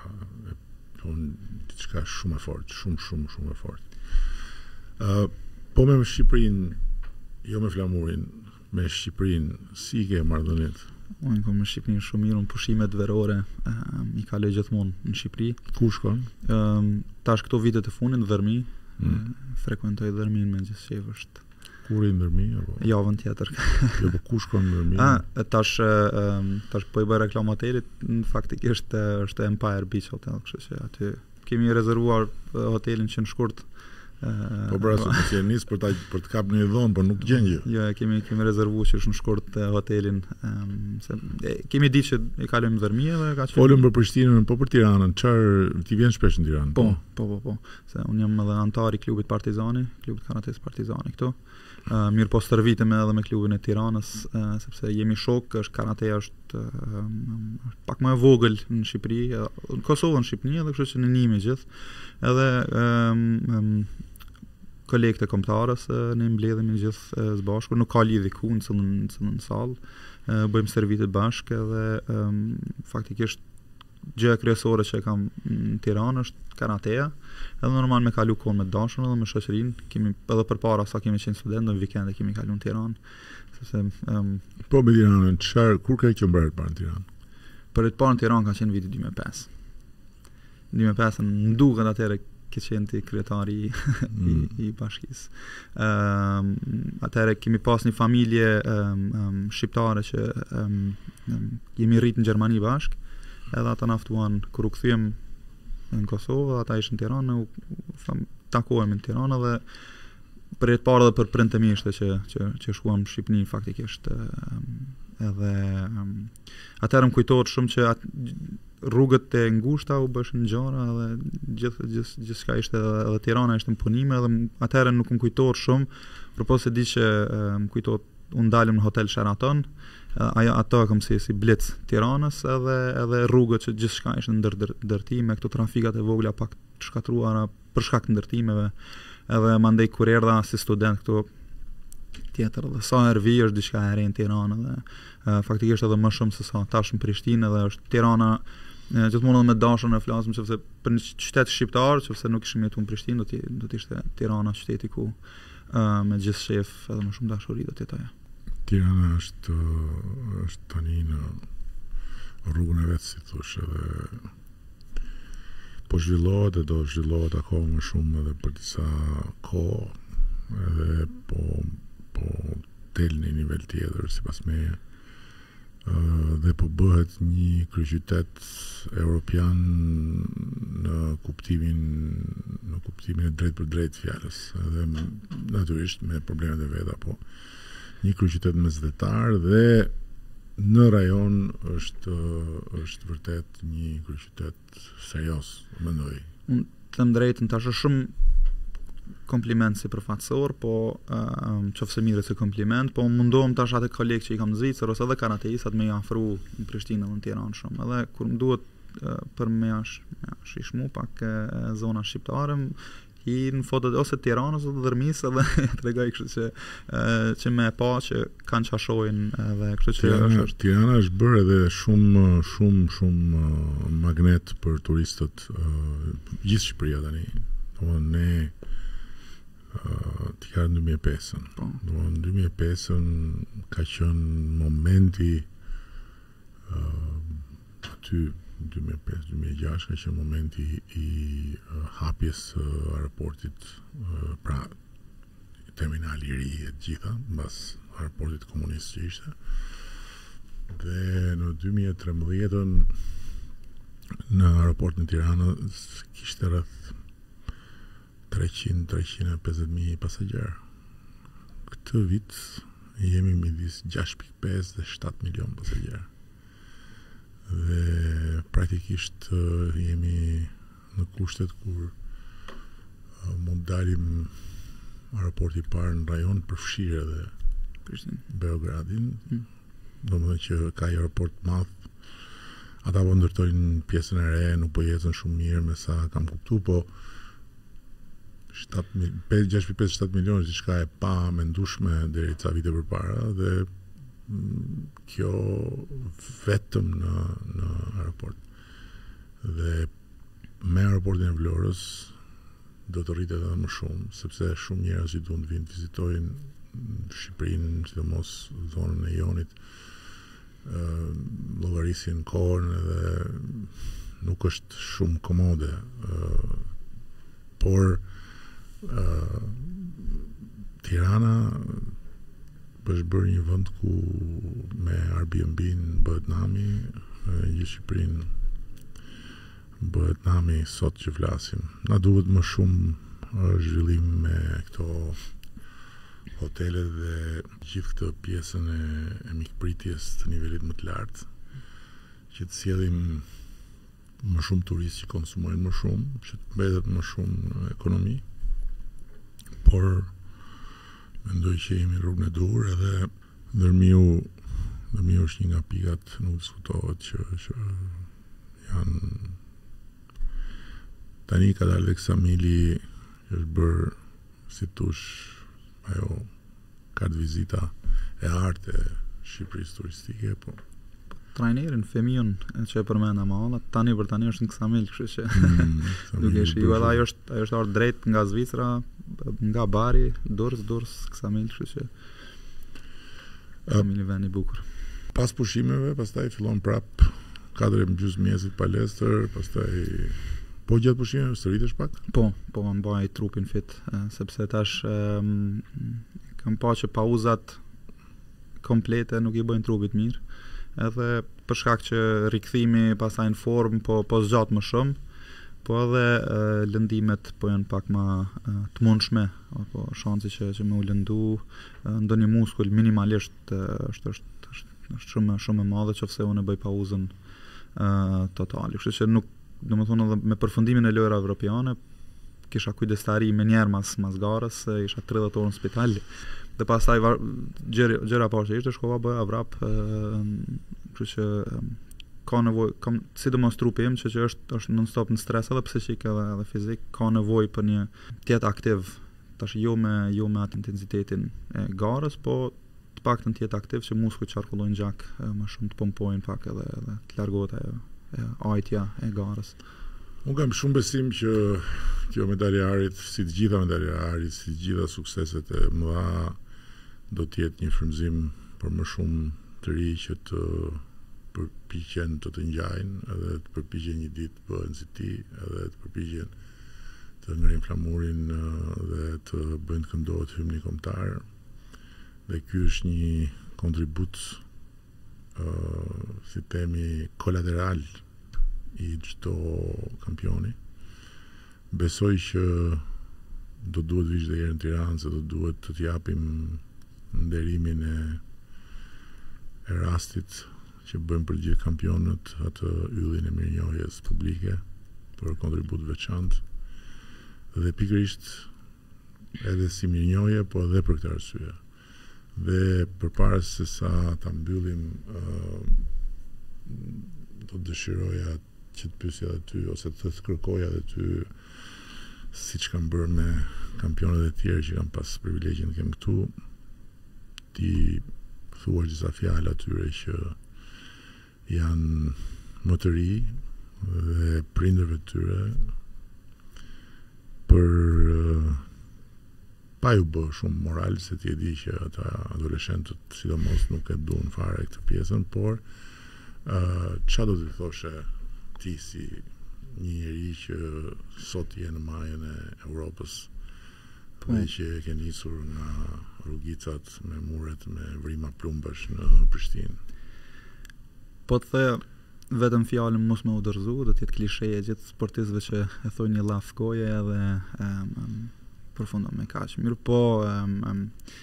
diçka shumë e fortë, shumë shumë shumë e fortë. Uh, po me Shqipërinë, jo me flamurin, me Shqipërinë, si ke marrëdhëniet? Unë kam me Shqipërinë shumë mirë, në pushimet verore um, i kaloj gjithmonë në Shqipëri. Ku shkon? Um, tash këto vitet e fundit në Dhërmi, mm. frekuentoj Dhërmin me gjithë që është. Kur i në Dhërmi? Apo? Javën tjetër. Jo, po ku shkon në Dhërmi? Ah, tash um, tash po i bëj reklam hotelit, faktikisht është Empire Beach Hotel, kështu që aty kemi rezervuar hotelin që në shkurt. Uh, po pra, se të nis për ta për të kapur një dhomë, por nuk gjen gjë. Jo, kemi kemi rezervuar që është në shkurt uh, hotelin, um, se e, kemi ditë që e kalojmë në Dhërmi, edhe ka qenë. Folëm për Prishtinën, po për Tiranën, çfarë ti vjen shpesh në Tiranë? Po, po, po, po. Se unë jam edhe antar i klubit Partizani, klubit karates Partizani këtu. Uh, mirë po stërvitem edhe me klubin e Tiranës, uh, sepse jemi shok, është karateja është uh, um, pak më e vogël në Shqipëri, uh, në Kosovë, në Shqipëri, edhe kështu që në njimi gjithë. Edhe um, um, kolegët e kombëtarës ne mbledhemi gjithë së bashku, nuk ka lidhje ku në në sallë, bëjmë servitet bashkë, edhe um, faktikisht gjëja kryesore që kam në Tiranë është karateja, edhe normal me kalu kohën me dashun edhe me shoqërinë, kemi edhe përpara sa kemi qenë student, në vikende kemi kalu në Tiranë, sepse um, po me Tiranën, çfarë kur ka qenë bërë parë në Tiranë? Për të parë në Tiranë ka qenë viti dy mijë e pesë. dy mijë e pesë në duket atëherë ke qenë ti kryetari mm. i, i bashkisë. Um, atëherë kemi pas një familje um, um, shqiptare që um, um, jemi rritë në Gjermani bashk, edhe ata na ftuan kur u kthyem në Kosovë, ata ishin në Tiranë, u takohemi në Tiranë, dhe për të parë edhe për prindëmi ishte që që që shkuam në Shqipëri faktikisht, um, edhe um, atëherë më kujtohet shumë që at, rrugët e ngushta u bëshën gjara, dhe gjithë gjithë gjithçka ishte, edhe Tirana ishte në punime, edhe atëherë nuk më kujtohet shumë, përpos se di që uh, më kujtohet unë dalëm në hotel Sheraton, ajo ato kam si si blitz Tiranës edhe edhe rrugët që gjithçka ishte ndër ndërtime, këto trafikat e vogla pak të shkatruara për shkak të ndërtimeve, edhe mandej kur erdha si student këtu tjetër dhe sa herë vi është diçka e re në Tiranë dhe uh, faktikisht edhe më shumë se sa tash në Prishtinë, edhe është Tirana uh, gjithmonë edhe me dashën e flasim sepse për një qytet shqiptar, sepse nuk ishim jetu në Prishtinë, do të do të ishte Tirana qyteti ku uh, me gjithë shef edhe më shumë dashuri do të jetoja. Tirana është është tani në rrugën e vet, si thosh, edhe po zhvillohet dhe do zhvillohet akoma më shumë edhe për disa kohë, edhe po po del në nivel tjetër sipas meje, uh, dhe po bëhet një kryeqytet evropian në kuptimin në kuptimin e drejt për drejt fjalës, edhe natyrisht me problemet e veta, po një kryeqytet mesdhetar dhe në rajon është është vërtet një kryeqytet serioz, mendoj. Unë them drejtën, tash është shumë kompliment si përfaqësor, po uh, qofse mirë se kompliment, po mundohem tash atë kolegë që i kam në Zvicër ose edhe kanateistat me i afru në Prishtinë dhe në Tiranë shumë. Edhe kur më duhet uh, për me jash, jash ishmu pak uh, zona shqiptare, i në fotot ose Tiranës ose Dërmisë edhe tregoj kështu që uh, që më e pa që kanë çashojnë edhe kështu që Tirana, është Tirana është bërë edhe shumë shumë shumë uh, magnet për turistët uh, gjithë Shqipëria tani. Domethënë ne Uh, të kanë në dy mijë e pesën. Po. Në dy mijë e pesën ka qenë momenti uh, aty dy mijë e pesë dy mijë e gjashtë ka qenë momenti i uh, hapjes së uh, aeroportit, uh, pra terminali i ri e gjitha, mbas aeroportit komunist që ishte. Dhe në dy mijë e tretëmbëdhjetën në aeroportin e Tiranës kishte rreth treqind deri tre e pesëdhjetë mijë pasagjerë. Këtë vit jemi midis gjashtë pikë pesë dhe shtatë milion pasagjerë. Dhe praktikisht uh, jemi në kushtet kur uh, mund dalim aeroporti i parë në rajon përfshirë edhe Prishtinë, Beogradin. Mm. Domethënë që ka aeroport të madh. Ata po ndërtojnë pjesën e re, nuk po ecën shumë mirë me sa kam kuptuar, po gjashtë pikë pesë shtatë milion është diçka e pa mendueshme deri ca vite përpara, dhe mm, kjo vetëm në në aeroport. Dhe me aeroportin e Vlorës do të rritet edhe më shumë, sepse shumë njerëz që duan të vinë të vizitojnë Shqipërinë, sidomos zonën e Jonit, uh, llogarisin kohën edhe nuk është shumë komode, uh, por Uh, Tirana është bërë një vend ku me Airbnb-n bëhet nami, gjithë Shqipërinë bëhet nami sot që flasim. Na duhet më shumë uh, zhvillim me këto hotelet dhe gjithë këtë pjesën e, e mikpritjes të nivelit më të lartë, që të sjellim më shumë turistë që konsumojnë më shumë, që të mbetet më shumë në ekonomi. Por mendoj që jemi rrugën e dur, edhe ndërmiu ndërmiu është një nga pikat nuk diskutohet që, që janë tani ka dalë Ksamili, është bërë si tush ajo kartë vizita e artë e Shqipërisë turistike, po trajnerin Femiun që e përmenda më alla, tani për tani është në Ksamil, kështu që mm, duke shijuar edhe ajo është ajo është ardhur drejt nga Zvicra, nga Bari, Durrës, Durrës, Ksamil, kështu që Ksamili vend i bukur. Pas pushimeve, pastaj fillon prap katër e gjysmë mjesit palestër, pastaj po gjatë pushimeve stëritesh pak? Po, po më mbaj trupin fit, eh, sepse tash um, kam pa që pauzat komplete nuk i bëjnë trupit mirë, edhe për shkak që rikthimi pastaj në formë po po zgjat më shumë, po edhe uh, lëndimet po janë pak më uh, të mundshme, apo shansi që që më u lëndu uh, ndonjë muskull minimalisht uh, është është është është shumë shumë e madhe nëse unë bëj pauzën uh, totale. Kështu që nuk, domethënë edhe me përfundimin e lojrave evropiane kisha kujdestari me njerë mas, mas garës, isha tridhjetë orë në spital. Dhe pastaj gjëra gjëra parë që ishte shkova bëja vrap, kështu që ka nevojë, kam sidomos trupi im që, që është është non stop në stres edhe psiqik edhe, edhe fizik, ka nevojë për një tjetë aktiv, tash jo me jo me atë intensitetin e garës, po të paktën tjetë aktiv që muskujt qarkullojnë gjak më shumë, të pompojnë pak edhe edhe të largohet ajo e ajtja e garës. Unë kam shumë besim që kjo medalja e Arit, si të gjitha medalja e Arit, si të gjitha sukseset e mëdha, do të jetë një frymëzim për më shumë të ri që të përpiqen të të ngjajnë, edhe të përpiqen një ditë të bëhen si ti, edhe të përpiqen të ngrin flamurin dhe të bëjnë të këndohet hymni kombëtar. Dhe ky është një kontribut uh, si temi kolateral i çdo kampioni. Besoj që do duhet vish dhe herë në Tiranë, se do duhet të t'japim nderimin e, e rastit që bëjmë për gjithë kampionët, atë yllin e mirënjohjes publike për kontribut veçantë. Dhe pikërisht edhe si mirënjohje, po edhe për këtë arsye. Dhe përpara se sa ta mbyllim, uh, do të dëshiroja që të pyesja edhe ty, ose të të kërkoja edhe ty, siç kam bërë me kampionët e tjerë që kam pas privilegjin të kem këtu, ti thuar disa fjalë atyre që janë më të ri dhe prindërve të tyre, për uh, pa ju bë shumë moral, se ti e di që ata adoleshentët sidomos nuk e duan fare këtë pjesën, por uh, ç'a do të thoshe ti si një njeri që sot je në majën e Europës, dhe që ke nisur nga rrugicat me muret me vrima plumbash në Prishtinë? Po të thëja vetëm fjalën mos me udhërzu, do të jetë klishe e gjithë sportistëve që e thonë një laf goje edhe um, um, përfundon me kaq. Mirë po, um, um,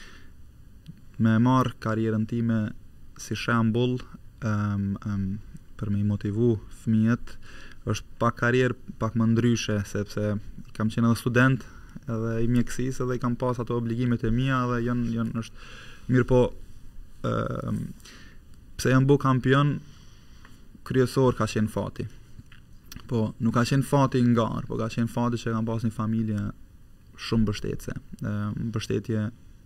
me marr karrierën time si shembull, um, um, për me i motivu fëmijët, është pak karrierë pak më ndryshe, sepse kam qenë edhe student, edhe i mjekësisë, edhe i kam pas ato obligimet e mia, edhe janë janë është mirë po, um, pse jam bu kampion, kryesor ka qenë fati. Po, nuk ka qenë fati nga ngarë, po ka qenë fati që kam pas një familje shumë mbështetëse. Mbështetje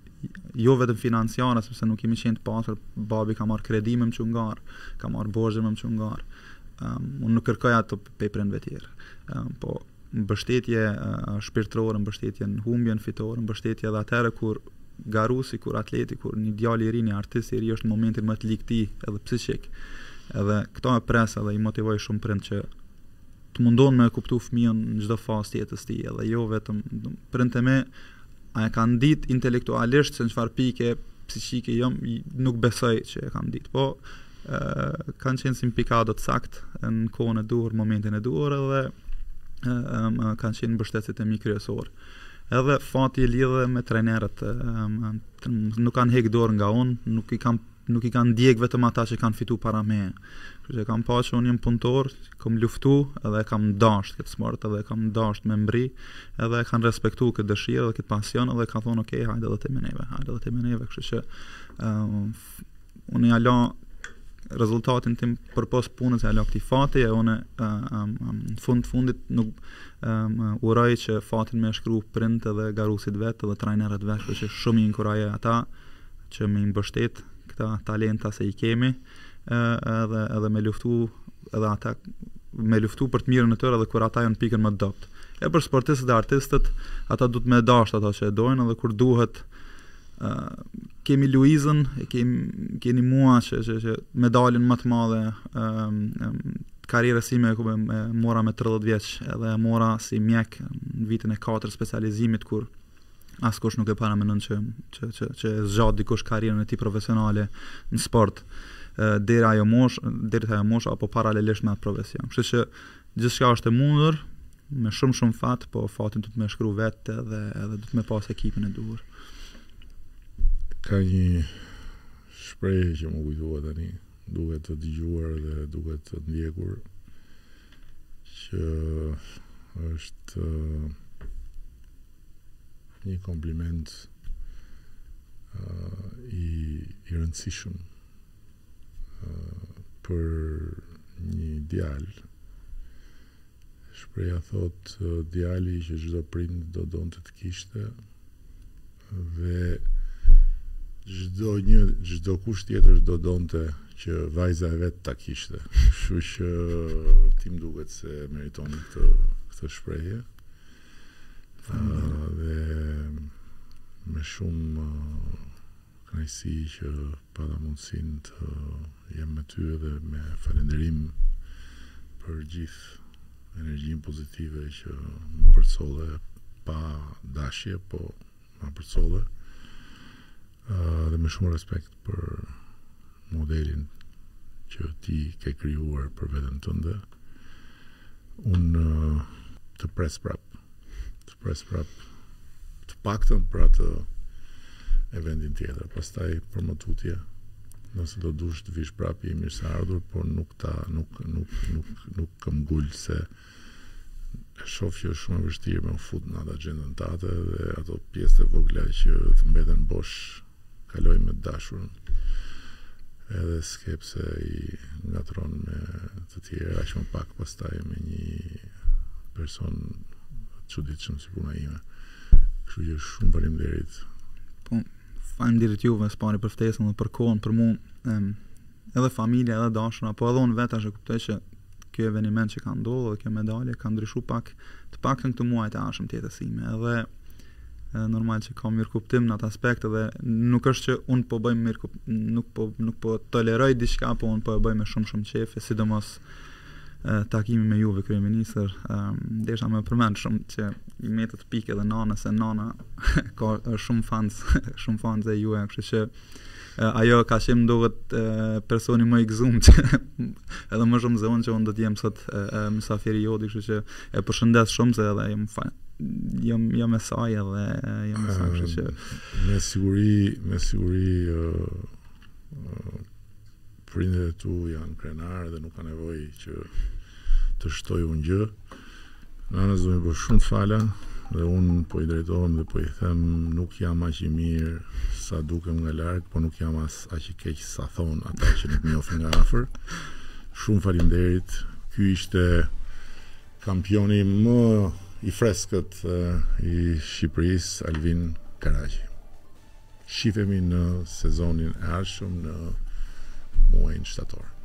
jo vetëm financiare, sepse nuk kemi qenë të pasur, babi ka marrë kredi më që ngarë, ka marrë borxhe më që ngarë. Um, unë nuk kërkoj ato pe prindve tjerë. Um, po, mbështetje uh, shpirtërore, mbështetje në humbjen fitore, mbështetje edhe atëherë kur garusi, kur atleti, kur një djalë i ri, një artist i ri është në momentin më të ligti edhe psiqik. Edhe këto e pres edhe i motivoj shumë prind që të mundon me kuptu fëmijën në çdo fazë të jetës tij, edhe jo vetëm prind të me a e kanë ditë intelektualisht se në çfarë pike psiqike jam, nuk besoj që e kam ditë, po e, kanë qenë si në pikado të sakt në kohën e duhur, momentin e duhur, edhe e, e, kanë qenë mbështetësit e mi kryesor. Edhe fati i lidhe me trajnerët, nuk kanë hek dorë nga unë, nuk i kam nuk i kanë ndjek vetëm ata që kanë fitu para me. Kështu që kam pa që unë jem punëtor, kam luftu, edhe kam dasht këtë sport, edhe kam dasht me mbri, edhe kanë respektu këtë dëshirë dhe këtë pasion, edhe kanë thonë, ok, hajde edhe të me neve, hajde edhe të me neve. Kështu që uh, unë ja la rezultatin tim për pos punës, ja la këti fati, e unë uh, um, në fund fundit nuk um, uroj që fatin me shkru prind edhe garusit vetë edhe trajnerët vetë, kështu që shumë i inkuraje ata që me mbështet këta talenta se i kemi, edhe edhe me luftu edhe ata me luftu për të mirën e tyre edhe kur ata janë pikën më të dobët. E për sportistët dhe artistët, ata duhet me dasht ata që e dojnë, edhe kur duhet uh, kemi Luizën, kemi keni mua që, që, që medaljen më të madhe um, um, karrierës sime ku me mora me tridhjetë vjeç, edhe mora si mjek në vitin e katër specializimit kur askush nuk e para mendon që që që që zgjat dikush karrierën e tij profesionale në sport deri ajo mosh, deri ajo mosh apo paralelisht me atë profesion. Kështu që gjithçka është e mundur, me shumë shumë fat, po fatin do të më shkruaj vetë edhe edhe do të më pas ekipin e duhur. Ka një shprehje që më kujtohet tani, duhet të dëgjuar dhe duhet të ndjekur, që është një kompliment uh, i, i rëndësishëm uh, për një djalë. Shpreha thot uh, djali që çdo prind do donte të kishte dhe çdo një çdo kush tjetër do donte që vajza e vet ta kishte. Kështu që ti më duket se meriton këtë këtë shprehje. Uh, dhe me shumë uh, kënaqësi që pata mundësinë të jem me ty dhe me falënderim për gjithë energjinë pozitive që më përcolle pa dashje, po më përcolle uh, dhe me shumë respekt për modelin që ti ke krijuar për veten tënde. Unë uh, të pres prap, të pres prap, të paktën për atë eventin tjetër. Pastaj për më tutje, nëse do dush të vish prap i mirë se ardhur, por nuk ta nuk nuk nuk nuk kam gul se e shoh që është shumë e vështirë me u fut në atë agjendën tate dhe ato pjesë të vogla që të mbeten bosh kaloj me dashurën. Edhe skepse i ngatron me të tjerë, aq më pak pastaj me një person çuditshëm si puna ime. Kështu që shumë faleminderit. Po, faleminderit juve spani për ftesën dhe për kohën, për mua, um, edhe familja, edhe dashura, po edhe unë vetë tash e kuptoj që ky eveniment që ka ndodhur dhe kjo medalje ka ndryshuar pak, të paktën këtë muaj të ardhshëm të jetës sime, edhe normal që ka mirë kuptim në atë aspekt dhe nuk është që unë po bëj mirë kup, nuk po nuk po toleroj diçka, po unë po e bëj me shumë shumë qefi, sidomos uh, takimi me juve kryeministër, um, desha më përmend shumë që i metët pikë edhe nana, se nana ka shumë fans, shumë fans e juve, kështu që uh, ajo ka qenë duhet uh, personi më i gëzuar që edhe më shumë se unë që unë do të jem sot uh, uh, mysafiri joti, kështu që e përshëndes shumë se edhe jam fan jam jam me saj edhe jam me saj, kështu që me siguri me siguri uh, uh, prindërit e tu janë krenar dhe nuk ka nevojë që të shtoj unë gjë. Nënës do më bëj shumë fala dhe unë po i drejtohem dhe po i them nuk jam aq i mirë sa dukem nga larg, po nuk jam as aq i keq sa thon ata që nuk më njohin nga afër. Shumë faleminderit. Ky ishte kampioni më i freskët uh, i Shqipërisë, Alvin Karaqi. Shifemi në sezonin e ardhshëm në muajin shtator.